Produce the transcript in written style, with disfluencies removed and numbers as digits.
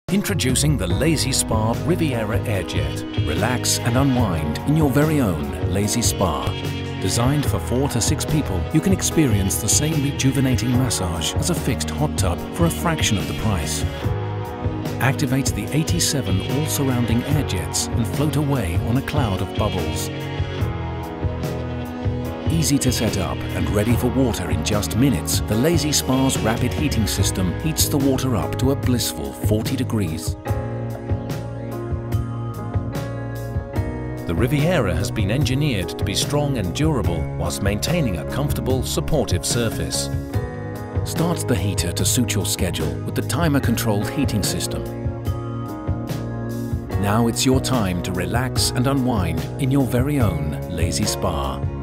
Introducing the Lazy Spa Riviera Airjet. Relax and unwind in your very own Lazy Spa. Designed for 4 to 6 people, you can experience the same rejuvenating massage as a fixed hot tub for a fraction of the price. Activate the 87 all-surrounding air jets and float away on a cloud of bubbles. Easy to set up and ready for water in just minutes, the Lazy Spa's rapid heating system heats the water up to a blissful 40 degrees. The Riviera has been engineered to be strong and durable whilst maintaining a comfortable, supportive surface. Start the heater to suit your schedule with the timer-controlled heating system. Now it's your time to relax and unwind in your very own Lazy Spa.